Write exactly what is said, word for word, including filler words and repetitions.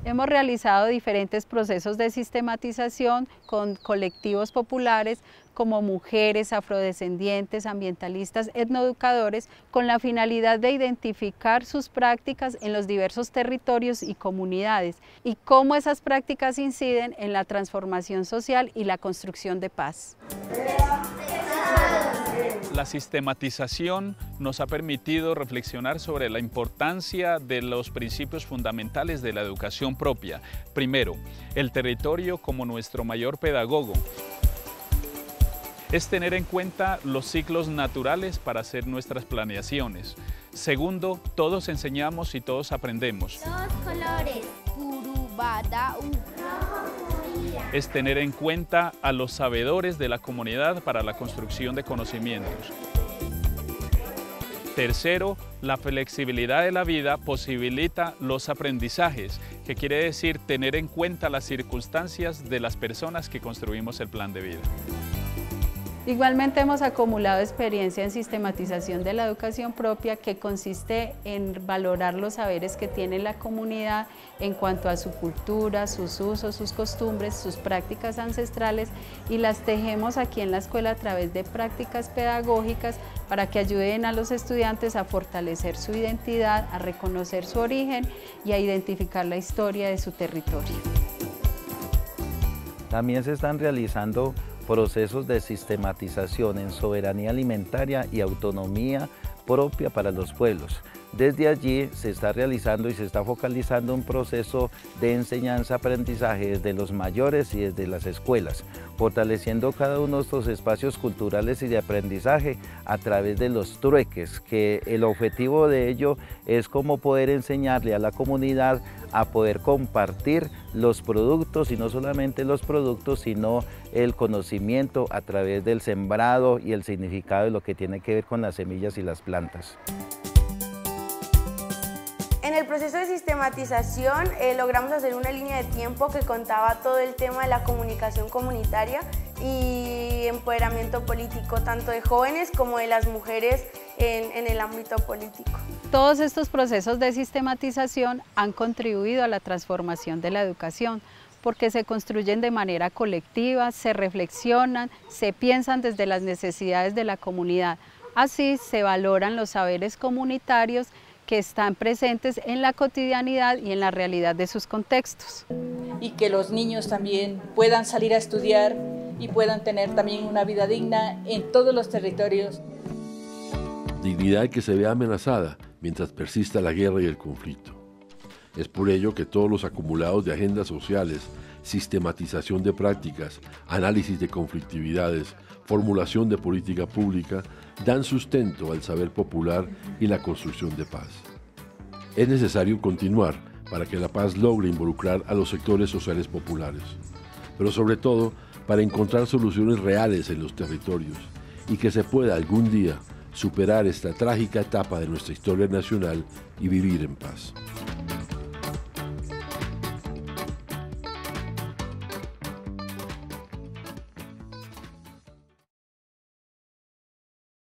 Hemos realizado diferentes procesos de sistematización con colectivos populares como mujeres, afrodescendientes, ambientalistas, etnoeducadores, con la finalidad de identificar sus prácticas en los diversos territorios y comunidades y cómo esas prácticas inciden en la transformación social y la construcción de paz. La sistematización nos ha permitido reflexionar sobre la importancia de los principios fundamentales de la educación propia. Primero, el territorio como nuestro mayor pedagogo. Es tener en cuenta los ciclos naturales para hacer nuestras planeaciones. Segundo, todos enseñamos y todos aprendemos. Dos colores. Es tener en cuenta a los sabedores de la comunidad para la construcción de conocimientos. Tercero, la flexibilidad de la vida posibilita los aprendizajes, que quiere decir tener en cuenta las circunstancias de las personas que construimos el plan de vida. Igualmente hemos acumulado experiencia en sistematización de la educación propia, que consiste en valorar los saberes que tiene la comunidad en cuanto a su cultura, sus usos, sus costumbres, sus prácticas ancestrales, y las tejemos aquí en la escuela a través de prácticas pedagógicas para que ayuden a los estudiantes a fortalecer su identidad, a reconocer su origen y a identificar la historia de su territorio. También se están realizando procesos de sistematización en soberanía alimentaria y autonomía propia para los pueblos. Desde allí se está realizando y se está focalizando un proceso de enseñanza-aprendizaje desde los mayores y desde las escuelas, fortaleciendo cada uno de estos espacios culturales y de aprendizaje a través de los trueques, que el objetivo de ello es cómo poder enseñarle a la comunidad a poder compartir los productos, y no solamente los productos, sino el conocimiento a través del sembrado y el significado de lo que tiene que ver con las semillas y las plantas. En el proceso de sistematización eh, logramos hacer una línea de tiempo que contaba todo el tema de la comunicación comunitaria y empoderamiento político, tanto de jóvenes como de las mujeres en, en el ámbito político. Todos estos procesos de sistematización han contribuido a la transformación de la educación, porque se construyen de manera colectiva, se reflexionan, se piensan desde las necesidades de la comunidad. Así se valoran los saberes comunitarios que están presentes en la cotidianidad y en la realidad de sus contextos. Y que los niños también puedan salir a estudiar y puedan tener también una vida digna en todos los territorios. Dignidad que se ve amenazada mientras persista la guerra y el conflicto. Es por ello que todos los acumulados de agendas sociales, sistematización de prácticas, análisis de conflictividades, formulación de política pública, dan sustento al saber popular y la construcción de paz. Es necesario continuar para que la paz logre involucrar a los sectores sociales populares, pero sobre todo para encontrar soluciones reales en los territorios y que se pueda algún día superar esta trágica etapa de nuestra historia nacional y vivir en paz.